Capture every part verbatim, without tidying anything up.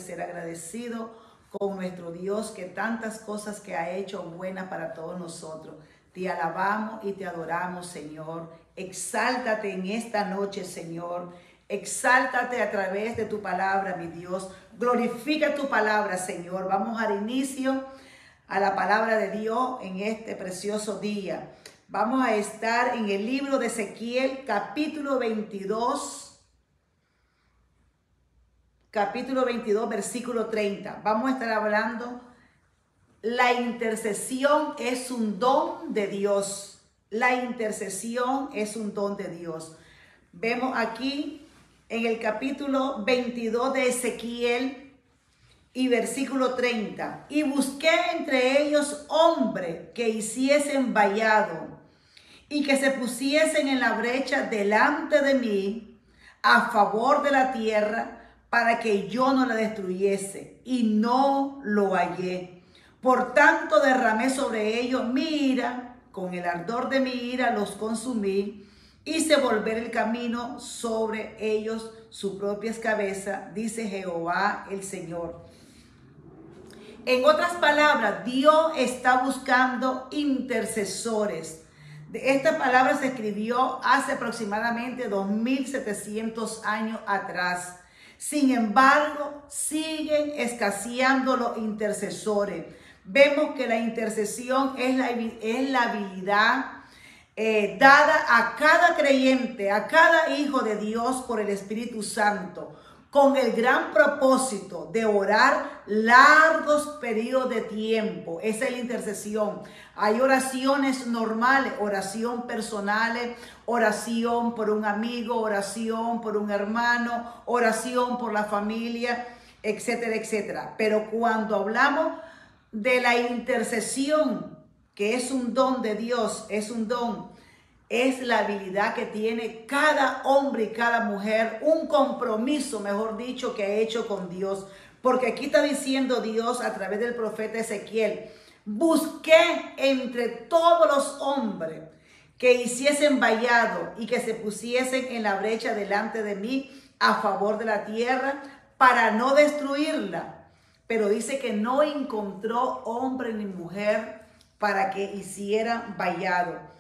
ser agradecido con nuestro Dios, que tantas cosas que ha hecho buenas para todos nosotros. Te alabamos y te adoramos, Señor. Exáltate en esta noche, Señor. Exáltate a través de tu palabra, mi Dios. Glorifica tu palabra, Señor. Vamos al inicio a la palabra de Dios en este precioso día. Vamos a estar en el libro de Ezequiel, capítulo veintidós. Capítulo veintidós, versículo treinta. Vamos a estar hablando. La intercesión es un don de Dios. La intercesión es un don de Dios. Vemos aquí en el capítulo veintidós de Ezequiel y versículo treinta. Y busqué entre ellos hombres que hiciesen vallado y que se pusiesen en la brecha delante de mí a favor de la tierra, para que yo no la destruyese, y no lo hallé. Por tanto derramé sobre ellos mi ira, con el ardor de mi ira los consumí, hice volver el camino sobre ellos sus propias cabezas, dice Jehová el Señor. En otras palabras, Dios está buscando intercesores. Esta palabra se escribió hace aproximadamente dos mil setecientos años atrás. Sin embargo, siguen escaseando los intercesores. Vemos que la intercesión es la, es la habilidad eh, dada a cada creyente, a cada hijo de Dios por el Espíritu Santo, con el gran propósito de orar largos periodos de tiempo. Esa es la intercesión. Hay oraciones normales, oración personales, oración por un amigo, oración por un hermano, oración por la familia, etcétera, etcétera. Pero cuando hablamos de la intercesión, que es un don de Dios, es un don, es la habilidad que tiene cada hombre y cada mujer, un compromiso, mejor dicho, que ha hecho con Dios. Porque aquí está diciendo Dios a través del profeta Ezequiel: busqué entre todos los hombres que hiciesen vallado y que se pusiesen en la brecha delante de mí a favor de la tierra para no destruirla. Pero dice que no encontró hombre ni mujer para que hicieran vallado.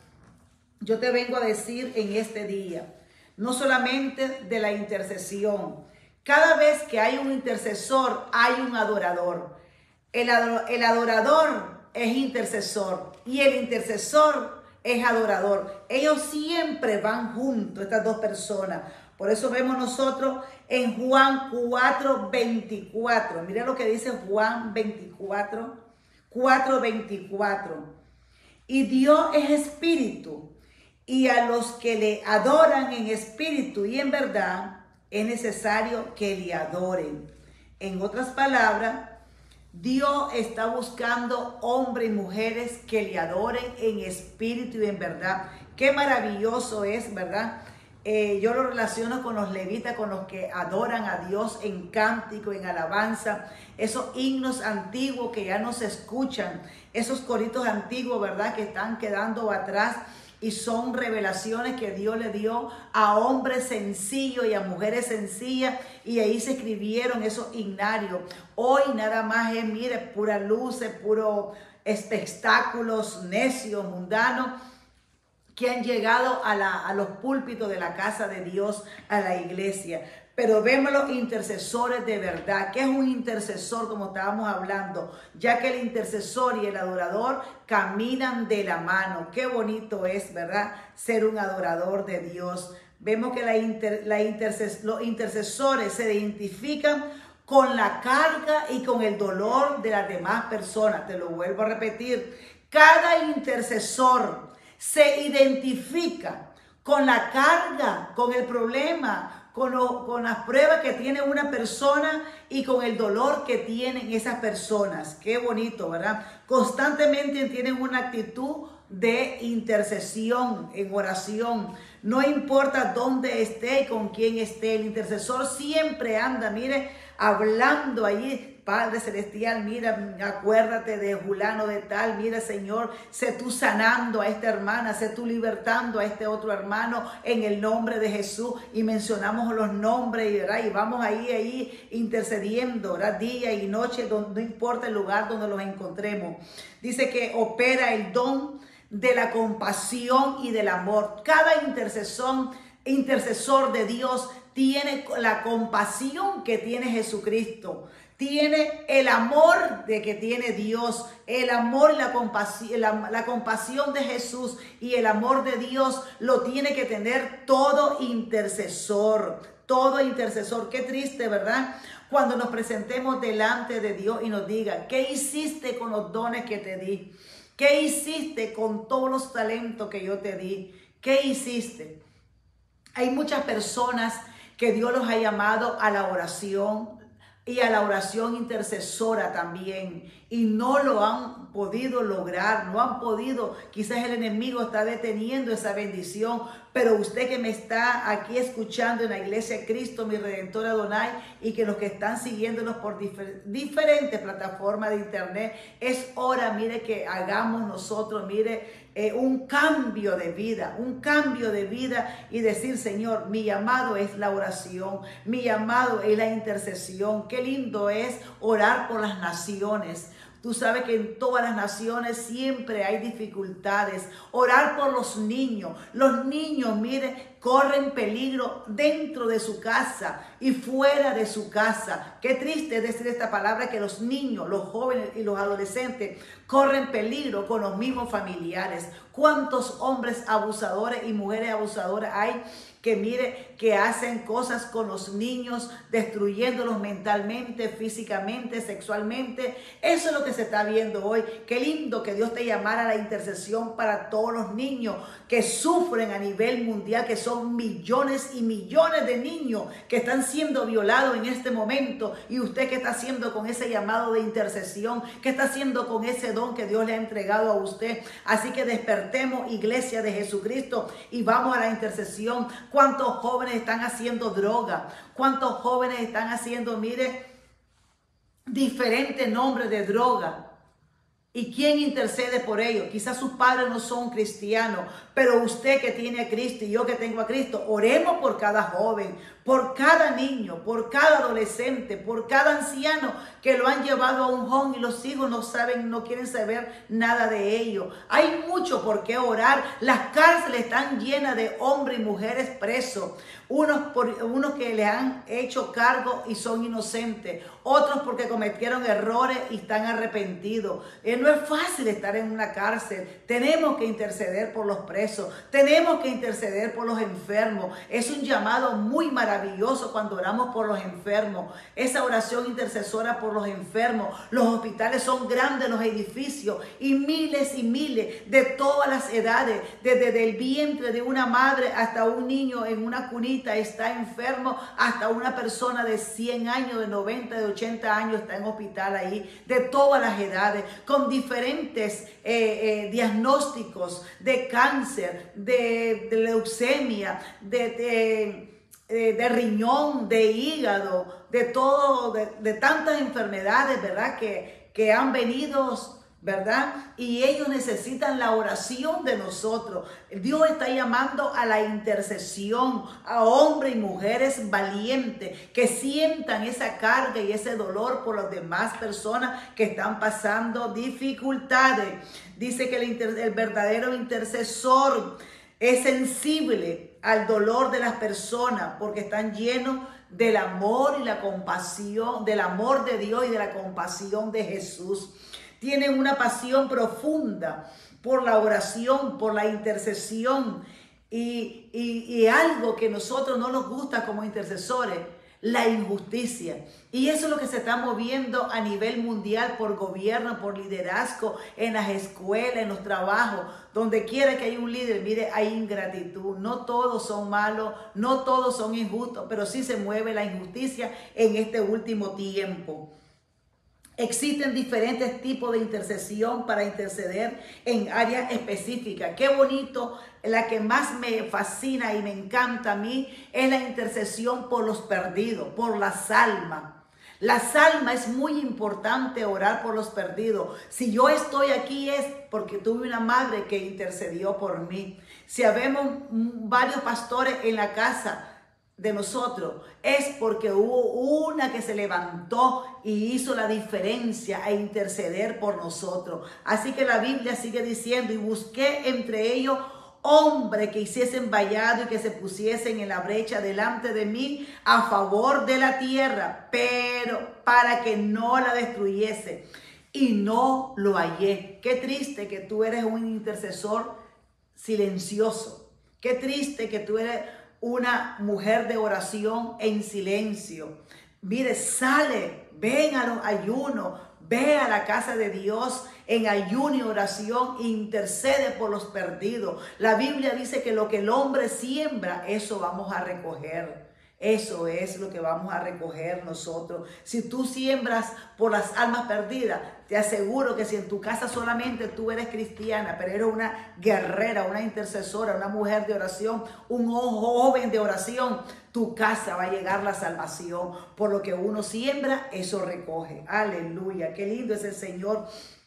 Yo te vengo a decir en este día, no solamente de la intercesión. Cada vez que hay un intercesor, hay un adorador. El, ador, el adorador es intercesor y el intercesor es adorador. Ellos siempre van juntos, estas dos personas. Por eso vemos nosotros en Juan cuatro veinticuatro. Mira lo que dice Juan veinticuatro, cuatro veinticuatro. Y Dios es espíritu, y a los que le adoran en espíritu y en verdad, es necesario que le adoren. En otras palabras, Dios está buscando hombres y mujeres que le adoren en espíritu y en verdad. Qué maravilloso es, ¿verdad? Eh, yo lo relaciono con los levitas, con los que adoran a Dios en cántico, en alabanza. Esos himnos antiguos que ya no se escuchan, esos coritos antiguos, ¿verdad?, que están quedando atrás. Y son revelaciones que Dios le dio a hombres sencillos y a mujeres sencillas. Y ahí se escribieron esos himnarios. Hoy nada más es, mire, pura luces, puros espectáculos necios, mundanos, que han llegado a, la, a los púlpitos de la casa de Dios, a la iglesia. Pero vemos los intercesores de verdad. ¿Qué es un intercesor? Como estábamos hablando, ya que el intercesor y el adorador caminan de la mano. Qué bonito es, ¿verdad?, ser un adorador de Dios. Vemos que la inter, la interces, los intercesores se identifican con la carga y con el dolor de las demás personas. Te lo vuelvo a repetir. Cada intercesor se identifica con la carga, con el problema, Con, lo, con las pruebas que tiene una persona y con el dolor que tienen esas personas. Qué bonito, ¿verdad? Constantemente tienen una actitud de intercesión, en oración. No importa dónde esté y con quién esté, el intercesor siempre anda, mire, hablando allí. Padre Celestial, mira, acuérdate de fulano de tal, mira Señor, sé tú sanando a esta hermana, sé tú libertando a este otro hermano en el nombre de Jesús, y mencionamos los nombres, ¿verdad? Y vamos ahí, ahí intercediendo, ¿verdad? Día y noche, donde, no importa el lugar donde los encontremos. Dice que opera el don de la compasión y del amor. Cada intercesor, intercesor de Dios tiene la compasión que tiene Jesucristo. Tiene el amor de que tiene Dios, el amor y la compasión, la, la compasión de Jesús y el amor de Dios lo tiene que tener todo intercesor, todo intercesor. Qué triste, ¿verdad? Cuando nos presentemos delante de Dios y nos diga, ¿qué hiciste con los dones que te di? ¿Qué hiciste con todos los talentos que yo te di? ¿Qué hiciste? Hay muchas personas que Dios los ha llamado a la oración y a la oración intercesora también, y no lo han podido lograr, no han podido, quizás el enemigo está deteniendo esa bendición, pero usted que me está aquí escuchando en la iglesia Cristo, mi Redentor Adonai, y que los que están siguiéndonos por difer diferentes plataformas de internet, es hora, mire, que hagamos nosotros, mire, Eh, un cambio de vida, un cambio de vida, y decir, Señor, mi llamado es la oración, mi llamado es la intercesión. Qué lindo es orar por las naciones. Tú sabes que en todas las naciones siempre hay dificultades. Orar por los niños. Los niños, mire, corren peligro dentro de su casa y fuera de su casa. Qué triste es decir esta palabra, que los niños, los jóvenes y los adolescentes corren peligro con los mismos familiares. ¿Cuántos hombres abusadores y mujeres abusadoras hay que mire, que hacen cosas con los niños, destruyéndolos mentalmente, físicamente, sexualmente? Eso es lo que se está viendo hoy. Qué lindo que Dios te llamara a la intercesión para todos los niños que sufren a nivel mundial, que son millones y millones de niños que están siendo violados en este momento. Y usted, ¿qué está haciendo con ese llamado de intercesión? ¿Qué está haciendo con ese don que Dios le ha entregado a usted? Así que despertemos, iglesia de Jesucristo, y vamos a la intercesión. ¿Cuántos jóvenes están haciendo droga? ¿Cuántos jóvenes están haciendo, mire, diferentes nombres de droga? ¿Y quién intercede por ellos? Quizás sus padres no son cristianos, pero usted que tiene a Cristo y yo que tengo a Cristo, oremos por cada joven, por cada niño, por cada adolescente, por cada anciano que lo han llevado a un home y los hijos no saben, no quieren saber nada de ello. Hay mucho por qué orar. Las cárceles están llenas de hombres y mujeres presos. Unos, por, unos que le han hecho cargo y son inocentes. Otros porque cometieron errores y están arrepentidos. Eh, no es fácil estar en una cárcel. Tenemos que interceder por los presos. Tenemos que interceder por los enfermos. Es un llamado muy maravilloso cuando oramos por los enfermos. Esa oración intercesora por los enfermos. Los hospitales son grandes, los edificios, y miles y miles de todas las edades. Desde el vientre de una madre hasta un niño en una cunita está enfermo, hasta una persona de cien años, de noventa, de ochenta años está en hospital ahí, de todas las edades, con diferentes eh, eh, diagnósticos de cáncer, de, de leucemia, de, de, de, de riñón, de hígado, de todo, de, de tantas enfermedades, ¿verdad? Que, que han venido, ¿verdad? Y ellos necesitan la oración de nosotros. Dios está llamando a la intercesión, a hombres y mujeres valientes que sientan esa carga y ese dolor por las demás personas que están pasando dificultades. Dice que el, inter, el verdadero intercesor es sensible al dolor de las personas porque están llenos del amor y la compasión, del amor de Dios y de la compasión de Jesús. Tienen una pasión profunda por la oración, por la intercesión, y, y, y algo que a nosotros no nos gusta como intercesores, la injusticia. Y eso es lo que se está moviendo a nivel mundial por gobierno, por liderazgo, en las escuelas, en los trabajos, donde quiera que haya un líder, mire, hay ingratitud. No todos son malos, no todos son injustos, pero sí se mueve la injusticia en este último tiempo. Existen diferentes tipos de intercesión para interceder en áreas específicas. Qué bonito, la que más me fascina y me encanta a mí es la intercesión por los perdidos, por las almas. Las almas es muy importante orar por los perdidos. Si yo estoy aquí es porque tuve una madre que intercedió por mí. Si habemos varios pastores en la casa de nosotros, es porque hubo una que se levantó y hizo la diferencia a interceder por nosotros. Así que la Biblia sigue diciendo, y busqué entre ellos hombres que hiciesen vallado y que se pusiesen en la brecha delante de mí a favor de la tierra, pero para que no la destruyese, y no lo hallé. Qué triste que tú eres un intercesor silencioso. Qué triste que tú eres una mujer de oración en silencio. Mire, sale, ven a los ayunos, ve a la casa de Dios en ayuno y oración, intercede por los perdidos. La Biblia dice que lo que el hombre siembra, eso vamos a recoger. Eso es lo que vamos a recoger nosotros. Si tú siembras por las almas perdidas, te aseguro que si en tu casa solamente tú eres cristiana, pero eres una guerrera, una intercesora, una mujer de oración, un joven de oración, tu casa va a llegar la salvación. Por lo que uno siembra, eso recoge. Aleluya, qué lindo es el Señor.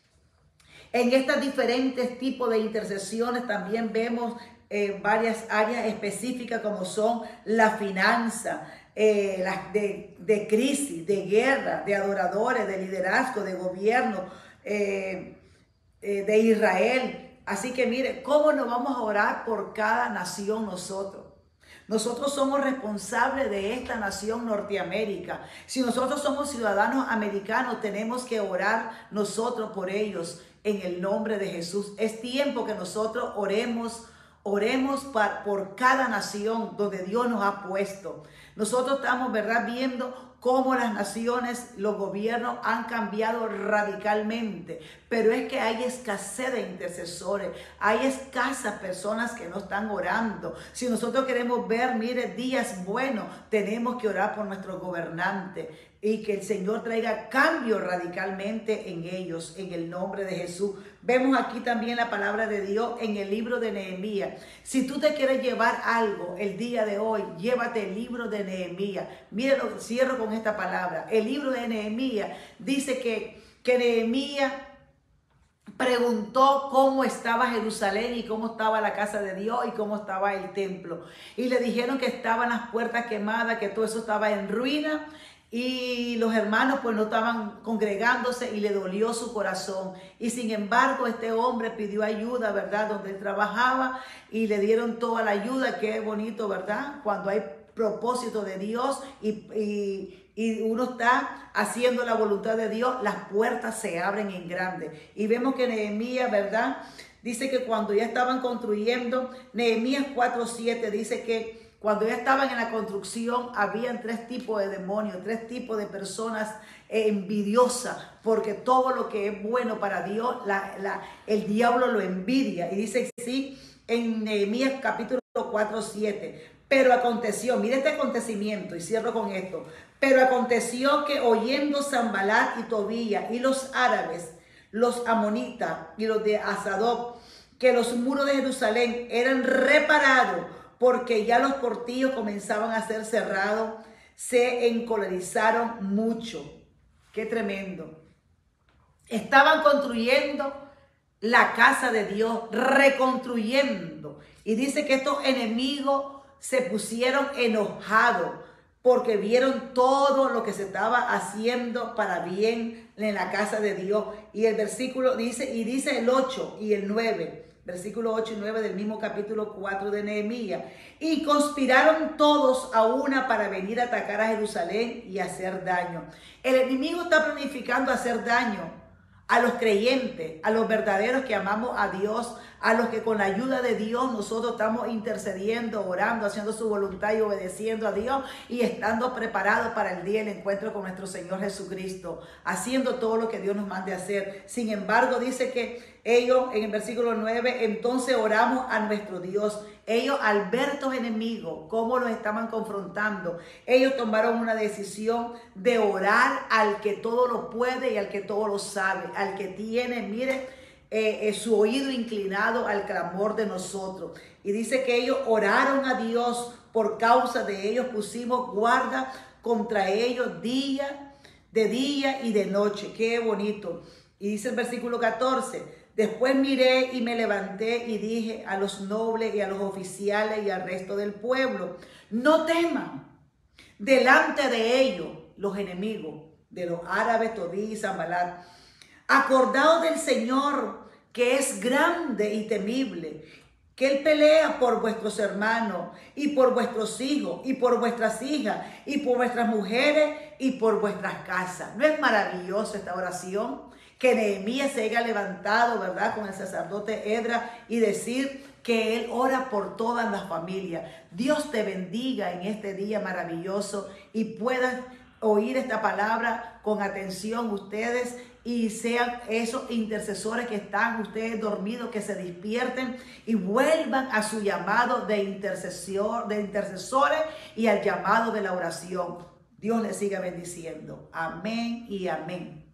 En estos diferentes tipos de intercesiones también vemos Eh, varias áreas específicas como son la finanza, eh, las de, de crisis, de guerra, de adoradores, de liderazgo, de gobierno, eh, eh, de Israel. Así que mire, ¿cómo nos vamos a orar por cada nación nosotros? Nosotros somos responsables de esta nación Norteamérica. Si nosotros somos ciudadanos americanos, tenemos que orar nosotros por ellos en el nombre de Jesús. Es tiempo que nosotros oremos Oremos para, por cada nación donde Dios nos ha puesto. Nosotros estamos, ¿verdad?, viendo cómo las naciones, los gobiernos han cambiado radicalmente. Pero es que hay escasez de intercesores. Hay escasas personas que no están orando. Si nosotros queremos ver, mire, días buenos, tenemos que orar por nuestros gobernantes. Y que el Señor traiga cambio radicalmente en ellos, en el nombre de Jesús. Vemos aquí también la palabra de Dios en el libro de Nehemías. Si tú te quieres llevar algo el día de hoy, llévate el libro de Nehemías. Míralo, cierro con esta palabra. El libro de Nehemías dice que, que Nehemías preguntó cómo estaba Jerusalén y cómo estaba la casa de Dios y cómo estaba el templo. Y le dijeron que estaban las puertas quemadas, que todo eso estaba en ruina. Y los hermanos pues no estaban congregándose y le dolió su corazón. Y sin embargo este hombre pidió ayuda, ¿verdad?, donde él trabajaba, y le dieron toda la ayuda. Qué bonito, ¿verdad?, cuando hay propósito de Dios y, y, y uno está haciendo la voluntad de Dios, las puertas se abren en grande. Y vemos que Nehemías, ¿verdad?, dice que cuando ya estaban construyendo, Nehemías cuatro siete dice que cuando ya estaban en la construcción, habían tres tipos de demonios, tres tipos de personas eh, envidiosas, porque todo lo que es bueno para Dios, la, la, el diablo lo envidia. Y dice así en Nehemías capítulo cuatro siete. Pero aconteció, mire este acontecimiento, y cierro con esto. Pero aconteció que oyendo Sanbalat y Tobías y los árabes, los amonitas y los de Asadoc, que los muros de Jerusalén eran reparados, porque ya los portillos comenzaban a ser cerrados, se encolerizaron mucho. Qué tremendo. Estaban construyendo la casa de Dios, reconstruyendo. Y dice que estos enemigos se pusieron enojados porque vieron todo lo que se estaba haciendo para bien en la casa de Dios. Y el versículo dice, y dice el ocho y el nueve. Versículo ocho y nueve del mismo capítulo cuatro de Nehemías. Y conspiraron todos a una para venir a atacar a Jerusalén y hacer daño. El enemigo está planificando hacer daño a los creyentes, a los verdaderos que amamos a Dios, a los que con la ayuda de Dios nosotros estamos intercediendo, orando, haciendo su voluntad y obedeciendo a Dios y estando preparados para el día del encuentro con nuestro Señor Jesucristo, haciendo todo lo que Dios nos mande hacer. Sin embargo, dice que ellos, en el versículo nueve, entonces oramos a nuestro Dios. Ellos, al ver estos enemigos, cómo los estaban confrontando, ellos tomaron una decisión de orar al que todo lo puede y al que todo lo sabe, al que tiene, mire, eh, eh, su oído inclinado al clamor de nosotros. Y dice que ellos oraron a Dios, por causa de ellos pusimos guarda contra ellos día de día y de noche. Qué bonito. Y dice el versículo catorce, después miré y me levanté y dije a los nobles y a los oficiales y al resto del pueblo, no teman delante de ellos los enemigos de los árabes, Tobí y Sanbalat. Acordaos del Señor, que es grande y temible, que Él pelea por vuestros hermanos y por vuestros hijos y por vuestras hijas y por vuestras mujeres y por vuestras casas. ¿No es maravillosa esta oración? Que Nehemías se haya levantado, ¿verdad?, con el sacerdote Esdras y decir que él ora por todas las familias. Dios te bendiga en este día maravilloso y puedas oír esta palabra con atención ustedes y sean esos intercesores que están ustedes dormidos, que se despierten y vuelvan a su llamado de intercesor, de intercesores y al llamado de la oración. Dios les siga bendiciendo. Amén y amén.